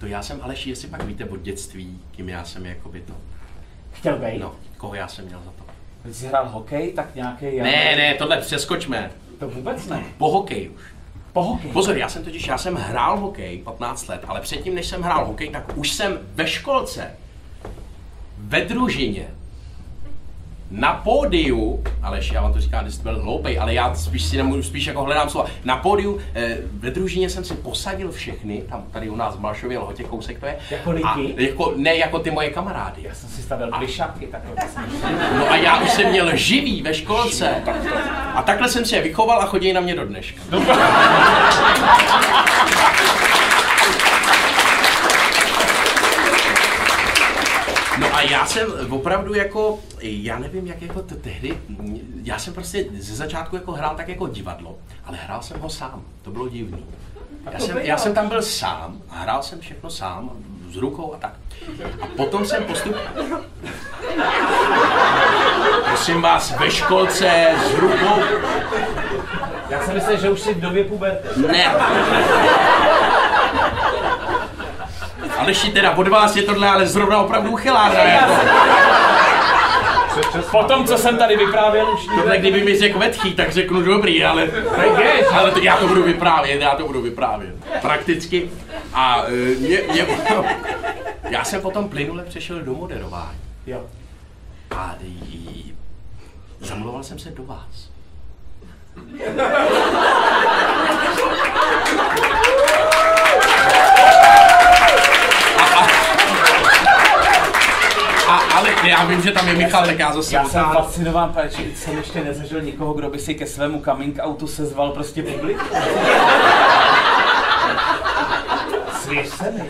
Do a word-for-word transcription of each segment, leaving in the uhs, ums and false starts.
to já jsem, Aleši, jestli pak víte od dětství, kým já jsem jakoby to... Chtěl být? No, koho já jsem měl za to. Když jsi hrál hokej, tak nějaký... Ne, ne, tohle přeskočme. To vůbec ne. Po hokeji už. Po hokeji? Pozor, já jsem totiž, já jsem hrál hokej patnáct let, ale předtím, než jsem hrál hokej, tak už jsem ve školce, ve družině, na pódiu, Aleš, já vám to říkám, že jste byl hloupej, ale já spíš si nemůžu, spíš jako hledám slova. Na pódiu, eh, ve družině jsem si posadil všechny, tam tady u nás v Malšově Lhotě kousek to je. Jako lidi? A, jako, ne, jako ty moje kamarády. Já jsem si stavil dvě šapky takhle. No a já už jsem měl živý ve školce. A takhle jsem si je vychoval a chodí na mě do dneška. No a já jsem opravdu jako, já nevím jak jako to tehdy, já jsem prostě ze začátku jako hrál tak jako divadlo, ale hrál jsem ho sám, to bylo divný. Já jsem, já jsem tam byl sám a hrál jsem všechno sám, s rukou a tak. A potom jsem postup... Prosím vás, ve školce, s rukou... Já jsem myslel, že už jsi v době puberty. Ne. Aleši, teda od vás je tohle ale zrovna opravdu uchylárna, jako. Po tom, co jsem tady vyprávěl, už nikde... Tohle kdyby mi řekl vetchý, tak řeknu dobrý, ale... Ale to já to budu vyprávět, já to budu vyprávět. Prakticky. A mě, mě, já jsem potom plynule přešel do moderování. Jo. A jí, zamluval jsem se do vás. A, ale já vím, že tam je Michal, tak já zase... Já jsem fascinován, protože jsem ještě nezažil nikoho, kdo by si ke svému coming outu sezval prostě publik. Svěř se mi.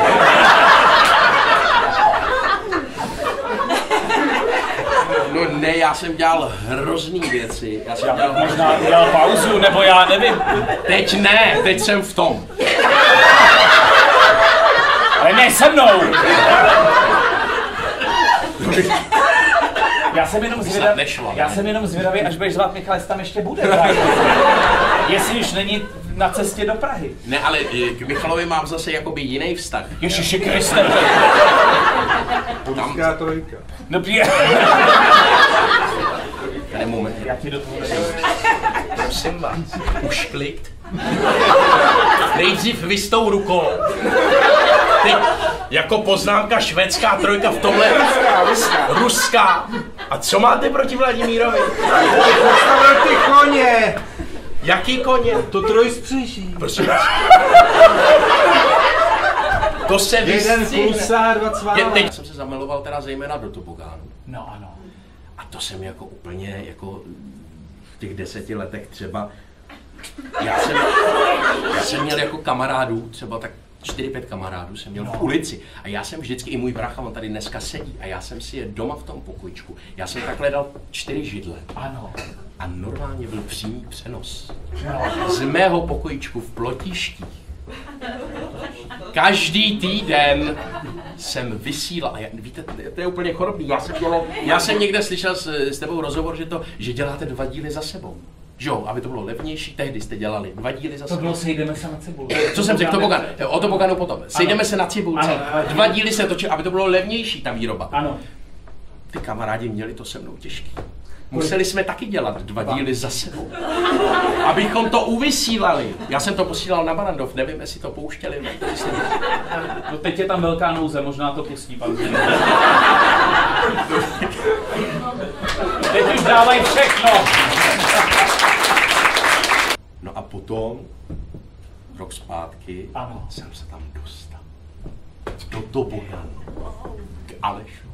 No ne, já jsem dělal hrozný věci. Já jsem Já dělal... možná udělal pauzu, nebo já nevím. Teď ne, teď jsem v tom. Ale ne se mnou! Já jsem jenom zvědavý, nešlo, já ne? jsem jenom zvědavý, až budeš zvát Michal, jestli tam ještě bude. Jestli už není na cestě do Prahy. Ne, ale k Michalovi mám zase jakoby jiný vztah. Ježiši Kriste. Polská trojka. Dobrý. Ten moment. Já ti do toho Prosím vás, už klikt. Nejdřív vy s tou rukou. Teď jako poznámka švédská trojka v tomhle. Ruská, ruská. Ruská. A co máte proti Vladimírovi? Postavil ty koně. Jaký koně? To trojspříží. Prosím vás. To se Jeden vystřihne. pulsár, dva cvála. Teď jsem se zamiloval teda zejména do tobogánu. No ano. A to jsem jako úplně jako v těch deseti letech třeba, já jsem, já jsem měl jako kamarádů, třeba tak čtyři, pět kamarádů jsem měl v ulici a já jsem vždycky, i můj brácha, on tady dneska sedí a já jsem si je doma v tom pokojičku, já jsem takhle dal čtyři židle. Ano. A normálně byl přímý přenos No. z mého pokojičku v Plotištích. Každý týden jsem vysílal, a já, víte, to je úplně chorobný, já jsem, dělal, já jsem někde slyšel s, s tebou rozhovor, že, to, že děláte dva díly za sebou. Že jo, aby to bylo levnější, tehdy jste dělali dva díly za To sebou. bylo sejdeme se na cibulu. Co jsem řekl, tobogan, o toboganu potom. Sejdeme se na cibulce, Ano. dva díly se točili, aby to bylo levnější ta výroba. Ano. Ty kamarádi měli to se mnou těžký. Museli jsme taky dělat dva díly za sebou, abychom to uvysílali. Já jsem to posílal na Barandov, nevím, jestli to pouštěli. No teď je tam velká nouze, možná to pustí pan. Teď už dávají všechno. No a potom, rok zpátky, Ano. jsem se tam dostal. Do toboganu. K Alešu.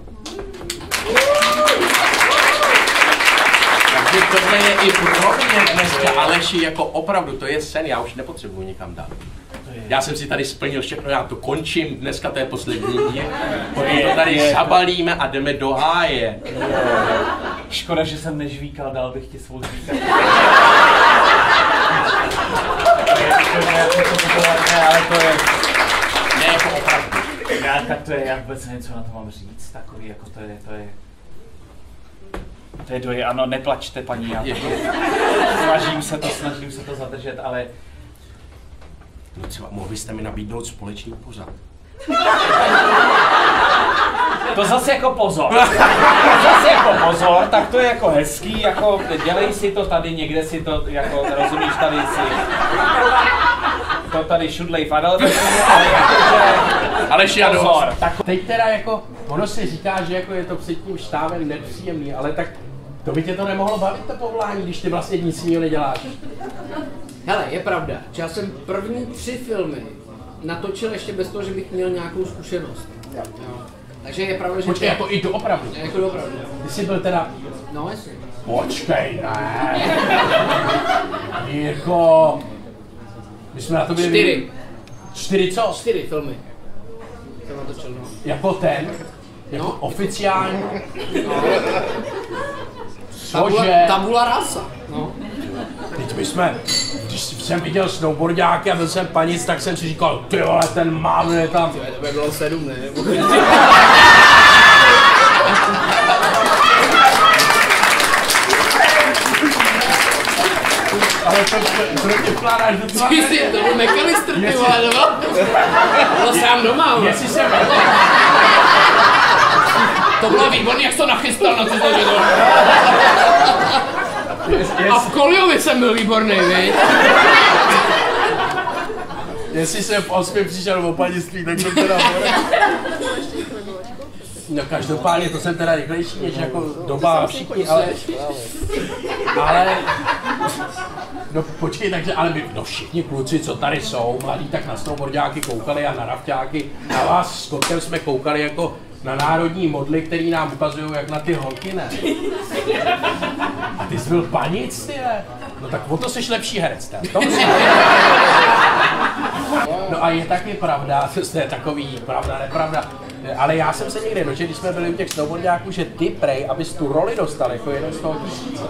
Takže tohle je i pro mě dneska, Aleši, jako opravdu, to je sen, já už nepotřebuji nikam dát. Já jsem si tady splnil všechno, já to končím, dneska to je poslední díl, potom to tady zabalíme a jdeme do háje. Škoda, že jsem nežvíkal, dal bych ti svou žvíkat. Ale to je... Ne, jako opravdu. Já, tak to je, já vůbec něco na to mám říct, takový, jako to je, to je... To je doje, ano, neplačte, paní, já to, snažím se to, snažím se to zadržet, ale... No třeba mohl byste mi nabídnout společný pořad. To zase jako pozor. Zase jako pozor, tak to je jako hezký, jako dělej si to tady, někde si to, jako rozumíš, tady si to tady šudlej fadel, ale jakože... Aleš, já pozor. Tak teď teda jako, ono si říká, že jako je to před tím štávem nepříjemný, ale tak to by tě to nemohlo bavit, to povolání, když ty vlastně nic jiného neděláš. Hele, je pravda, že já jsem první tři filmy natočil ještě bez toho, že bych měl nějakou zkušenost. Jo. Jo. Takže je pravda, že... Počkej, jako i doopravdy. Jako doopravdy. Ty jsi byl teda... No, jestli. Počkej, ne. Jako... My jsme na to byli... Čtyři. Čtyři co? Čtyři filmy. Jsem natočil, no. Jako ten? Jako No. oficiální? No. Cože? Tabula, tabula rasa. No. Teď my jsme, když jsem viděl snowboardáky a byl jsem panic, tak jsem si říkal, ty vole, ten mám, je tam. Tyhle, to by bylo sedm, ne? Ale to, proč tě vkládáš do toho? Ty jsi, to byl McAllister, ty vole, nebo? Byl sám doma, vole. Jestli jsem... To bylo výborný, jak jsi to nachystal na tyto video. A v Koliovi jsem byl výborný, viď? Jestli jsem v osmi přišel o panictví, tak to teda... No každopádně to jsem teda rychlejší, než jako doba a všichni, ale... Ale... No počkej, takže, ale my, no všichni kluci, co tady jsou, mladí, tak na snowboardáky koukali a na rafťáky. Na vás s Kotkem jsme koukali jako na národní modly, který nám ukazují jak na ty holky, ne? A ty jsi byl panic, ty ne? No tak o to jsi lepší herec, ten. To musím... No a je taky pravda, to je takový pravda, nepravda, ale já jsem se někde dočetl, když jsme byli u těch snowboardáků, že ty prej, abys tu roli dostal jako jeden z toho tisíce,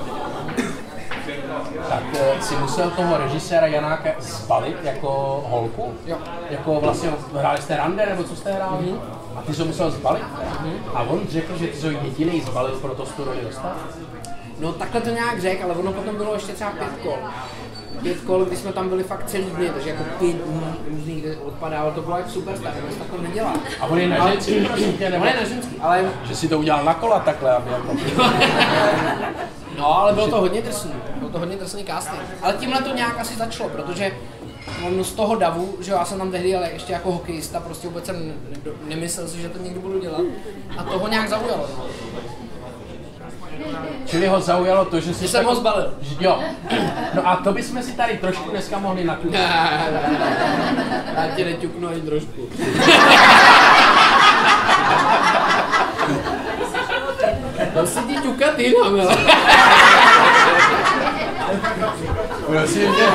tak si musel toho režiséra Janáka zbalit jako holku, Jo. jako vlastně hráli jste rande, nebo co jste hráli, mm-hmm. A ty jsi ho musel zbalit, mm-hmm. A on řekl, že ty jsi ho jedinej zbalil, proto jsi tu roli dostal. No takhle to nějak řekl, ale ono potom bylo ještě třeba pět kol. Pět kol, kdy jsme tam byli fakt celý dny, takže jako pět dní různých, kde odpadalo, to bylo jak superstar, to se takhle nedělá. A on je na ženský, prosím tě, nebo? On je na ženský, ale... Že si to udělal na kola takhle, aby jako... No, ale bylo to hodně drsný, bylo to hodně drsný casting. Ale tímhle to nějak asi začalo, protože on z toho davu, že já jsem tam tehdy ale ještě jako hokejista, prostě vůbec jsem ne- nemyslel si, že to někdy budu dělat. A to ho nějak zaujalo. No. Čili ho zaujalo to, že jsi... Že jsem ho zbalil. Jo. No a to bychom si tady trošku dneska mohli naklidit. Já tě neťuknu ani trošku. To si ti ťukat jinam, ale. Prosím tě.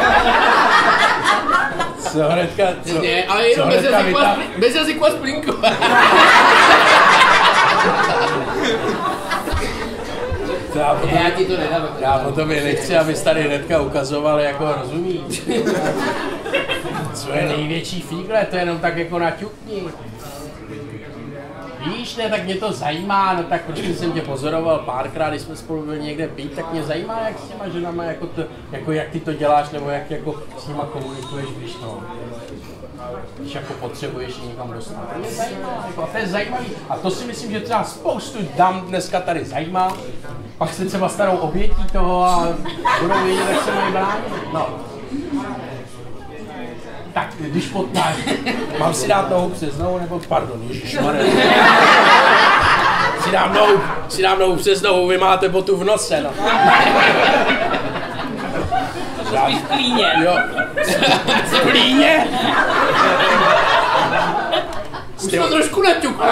Co hnedka, co? Ne, ale jenom bez jazyku a, bez jazyku a splinku. Já, potom, Já ti to nedám. já potom je nechci, abys tady hnedka ukazoval, jako rozumíš. Co je největší fígle, to je jenom tak jako naťukni. Víš, ne, tak mě to zajímá, no tak protože jsem tě pozoroval párkrát, když jsme spolu byli někde pít, tak mě zajímá, jak s těma ženama, jako, to, jako jak ty to děláš, nebo jak jako s nima komunikuješ, když no. Když jako potřebuješ někam dostat. To mě zajímá, jako, a to je zajímavý. A to si myslím, že třeba spoustu dam dneska tady zajímá, pak se třeba stanou obětí toho a budou vědět, jak se mají bránit. No. Tak, když potkáš, mám si dát nohu přes nohu, nebo pardon, ježišmarja. Si dám nohu, si dám nohu přes nohu, vy máte botu v nose, no. Spíš v klíně. Jo. V klíně? Už to trošku naťuknu.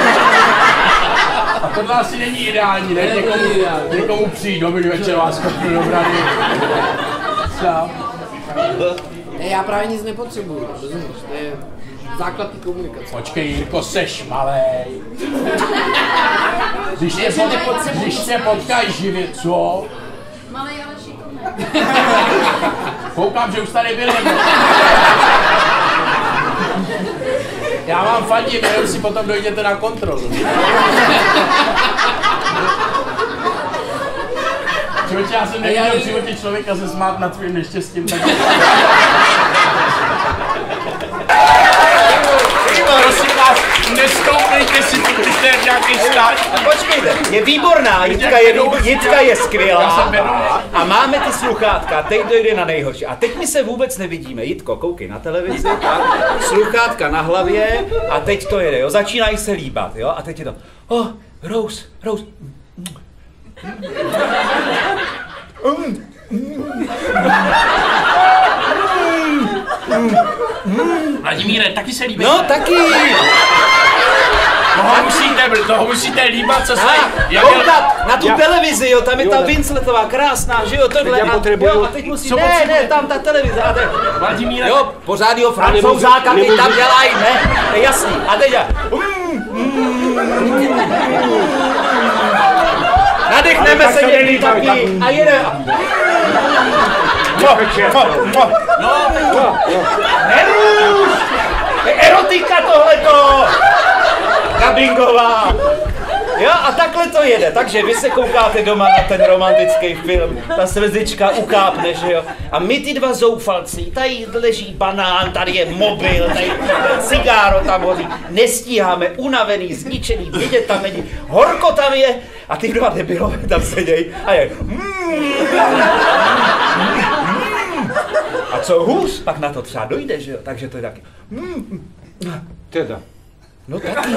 A tohle asi není ideální, ne? Někomu, někomu přijít do večer vás kopnu do brady. Co? Ne, já právě nic nepotřebuju, rozumíš? To je základ té komunikace. Počkej, Jirko, seš malej. Když tě, pot, když tě potkáš živě, co? Malej, ale šikovný. Koukám, že už tady byl nebo... Já vám fandím, jenom si potom dojděte na kontrolu. Člověče, já jsem neviděl v životě člověka se smát nad svým neštěstím, tak... Počkejte, je výborná, Jitka je, Jitka je skvělá a máme ty sluchátka, teď dojde na nejhorší. A teď my se vůbec nevidíme. Jitko, koukej na televizi, tak, sluchátka na hlavě a teď to jede, jo, začínají se líbat, jo, a teď je to, oh, Rose, Rose. Vladimíre, taky se líbí. No, taky. Toho musíte, toho musíte líbat, co se... Koukat na tu televizi, jo, tam je ta Winsletová, krásná, že jo, tohle. A, jo, a teď musí, ne, ne, tam ta televize. A teď, Vladimíre... Jo, pořádného francouzáka, ty tam dělají, ne, to je jasný. A teď já... Nadechneme se někdy taky a jede. No, neruš! Erotika tohleto! Kabingová! Jo, a takhle to jede, takže vy se koukáte doma na ten romantický film, ta slzička ukápne, že jo? A my ty dva zoufalci, tady leží banán, tady je mobil, tady cigáro tam hoří, nestíháme, unavený, zničený, vidět tam není, horko tam je a ty dva debilové tam sedějí a je a co hůř, pak na to třeba dojde, že jo? Takže to je taky Teda. No taky.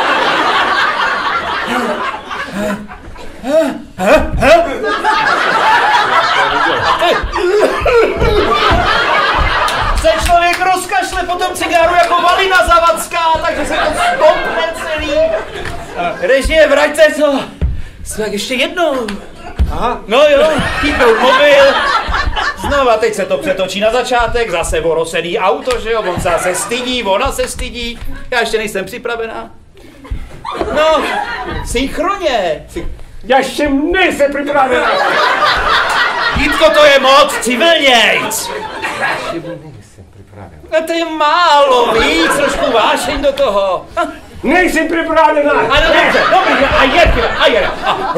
Se člověk rozkašle potom cigáru jako Valina Zavacká, takže se to stopne celý. Režie, vraťte to. Tak ještě jednou. Aha. No jo, chytnout mobil. Znova, teď se to přetočí na začátek, zase vorosený auto, že jo, on se zase stydí, ona se stydí. Já ještě nejsem připravená. No, synchroně. Já ještě nejsem připravená. Jitko, to je moc, civilnějc. Já ještě nejsem připravená. No to je málo, víc, trošku vášeň do toho. Nejsem připravená. A no, dobře, dobrý, a je, a je. A.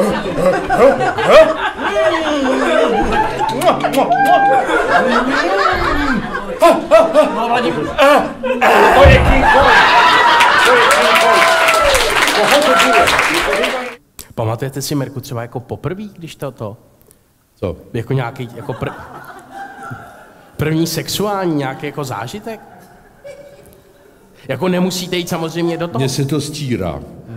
No, Vladimír. To je King Kong. To je King Kong. Koho to bude? Pamatujete si, Mirku, třeba jako poprvý, když to to? Co? Jako nějaký, jako pr... první sexuální nějaký jako zážitek? Jako nemusíte jít samozřejmě do toho. Mně se to stírá.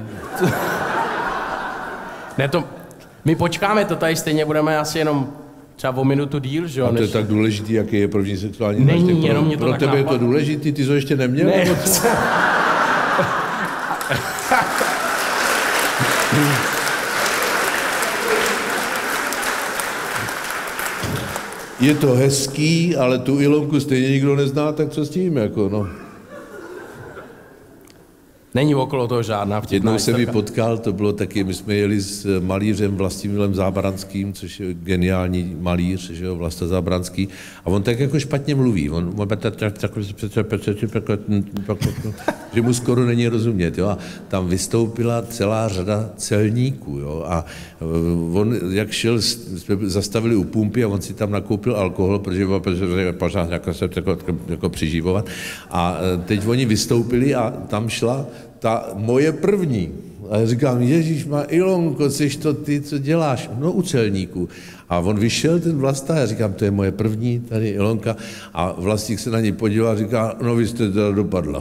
Ne, to... My počkáme, to tady stejně budeme asi jenom třeba o minutu díl, že jo? A to než... je tak důležitý, jaký je první sexuální Není, zážitek. jenom Pro, mě to pro tak tebe je to napadlo. důležitý, ty to ještě neměl? Ne. Nebo co? Je to hezký, ale tu Ilonku stejně nikdo nezná, tak co s tím, jako no. Není okolo toho žádná vtipná Jednou jsem ji historka. potkal, to bylo taky, my jsme jeli s malířem Vlastimilem Zábranským, což je geniální malíř, že jo, Vlasta Zábranský, a on tak jako špatně mluví, on, on že mu skoro není rozumět, jo, a tam vystoupila celá řada celníků, jo, a on, jak šel, jsme zastavili u pumpy a on si tam nakoupil alkohol, protože, protože pořád jako se jako, jako přiživovat, a teď oni vystoupili a tam šla ta moje první. A já říkám, Ježíš má Ilonko, jsi to ty, co děláš? No u celníků. A on vyšel, ten Vlasta, já říkám, to je moje první, tady Ilonka. A Vlastík se na ní podíval a říká, no vy jste teda dopadla.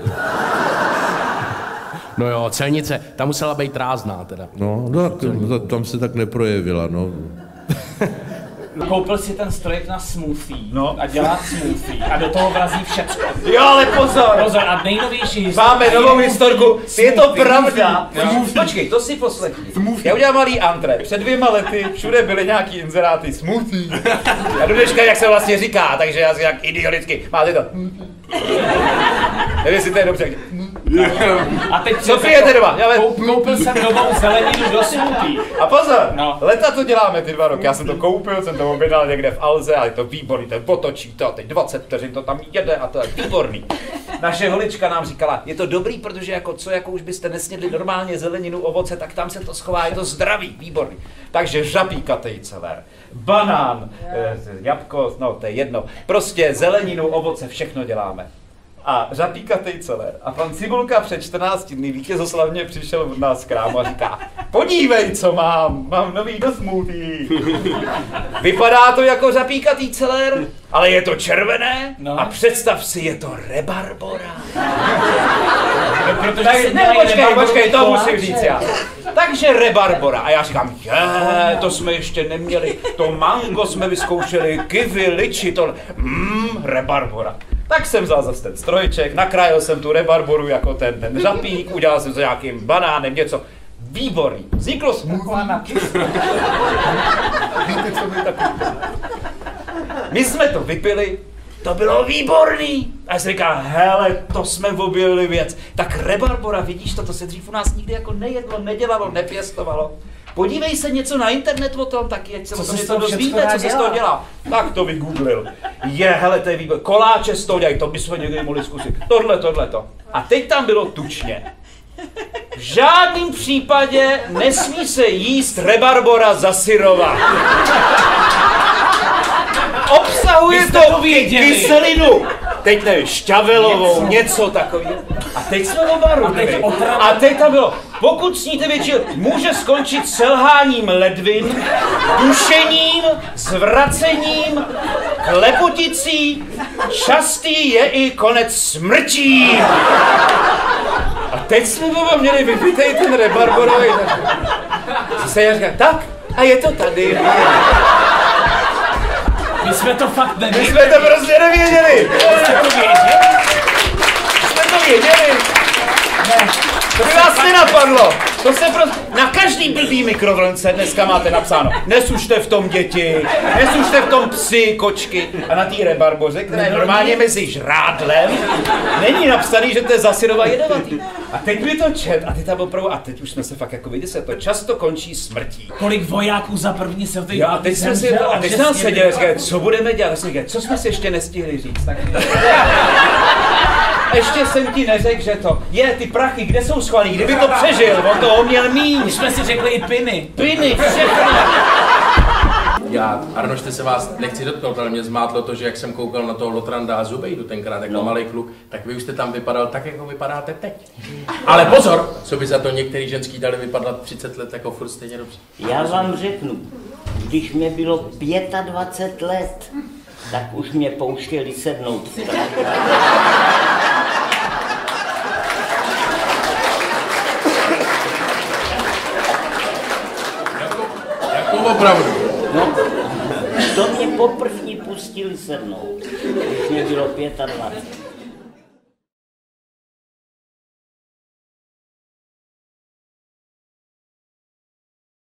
No jo, celnice, ta musela být rázná teda. No, no to, tam se tak neprojevila, no. Koupil si ten strojek na smoothie No. a dělá smoothie a do toho vrazí všecko. Jo, ale pozor. Pozor, a nejnovější historka. Máme novou historku, je to Smoothie. pravda. Jo. Počkej, to si poslechni. Já udělám malý antre. Před dvěma lety všude byly nějaký inzeráty smoothie. A do dneška, jak se vlastně říká, takže já si jak idioticky. Máte to. Nevím, jestli to je dobře. A teď Co pijete doma? Já Koup, koupil jsem novou zeleninu do smoothie. A pozor, No. leta to děláme ty dva roky. Já jsem to koupil, jsem to objednal někde v Alze a je to výborný, to potočí to, teď dvacet vteřin to tam jede a to je výborný. Naše holička nám říkala, je to dobrý, protože jako co, jako už byste nesnědli normálně zeleninu, ovoce, tak tam se to schová, je to zdravý, výborný. Takže žabí katejceler, banán, eh, jabko, no to je jedno, prostě zeleninu, ovoce, všechno děláme. a řapíkatej celer. A pan Cibulka před čtrnácti dny vítězoslavně přišel od nás k krámu a říká, podívej, co mám, mám nový do smoothie. Vypadá to jako řapíkatý celer, ale je to červené no. A představ si, je to rebarbora. Tak, ne, počkej, počkej, to musím říct já. Takže rebarbora. A já říkám, je, to jsme ještě neměli, to mango jsme vyzkoušeli, kiwi, liči, tohle. Mmm, rebarbora. Tak jsem vzal zase ten strojček, nakrájel jsem tu rebarboru jako ten, ten řapík, udělal jsem to nějakým banánem, něco. Výborný. Vzniklo smoothie. Víte, co by takový? My jsme to vypili, to bylo výborný. A já jsem říkal, hele, to jsme objevili věc. Tak rebarbora, vidíš to, to se dřív u nás nikdy jako nejedlo, nedělalo, nepěstovalo. Podívej se něco na internet o tom, tak je, co se to dozvíme, co se z toho dělá. Tak to vygooglil. Je, hele, to je výborný. Koláče z toho dělají, to bychom někdy mohli zkusit. Tohle, tohle, to. A teď tam bylo tučně. V žádném případě nesmí se jíst rebarbora zasyrovat. Obsahuje to kyselinu. Teď nevím, šťavelovou, něco, něco takového. A teď jsme oba rudili. A teď tam bylo, pokud sníte větší, může skončit selháním ledvin, dušením, zvracením, klepoticí, častý je i konec smrtí. A teď jsme oba měli vypitej ten rebarborový. Zase já říkám, tak, a je to tady. My jsme to fakt nevěděli. My jsme to prostě nevěděli. My jsme to věděli. My jsme to věděli. Ne. To by vás nenapadlo. To se prostě... Na každý blbý mikrovlnce dneska máte napsáno. Nesušte v tom děti, nesušte v tom psy, kočky. A na té rebarboře, která je normálně mezi žrádlem, není napsaný, že to je zasyrova jedovatý. A teď mi to čet, a teď tam opravdu, a teď už jsme se fakt jako viděli, se to často končí smrtí. Kolik vojáků za první se v té Jo, a teď jsme si to, a teď jsme seděli, říkali, co budeme dělat, říkali, co jsme si ještě nestihli říct. Tak... Ještě jsem ti neřekl, že to je, ty prachy, kde jsou schovaný, kdyby to přežil, on toho měl míň. Už jsme si řekli i piny. Piny, všechno. Já, Arnošte, se vás nechci dotknout, ale mě zmátlo to, že jak jsem koukal na toho Lotranda a Zubejdu tenkrát jako no. malý kluk, tak vy už jste tam vypadal tak, jako vypadáte teď. Ale pozor, co by za to některý ženský dali vypadat třicet let jako furt stejně dobře. Já vám řeknu, když mě bylo dvacet pět let, tak už mě pouštěli sednout v jako, jako opravdu. No, to mě poprvní pustili sednout, když mě bylo dvacet pět.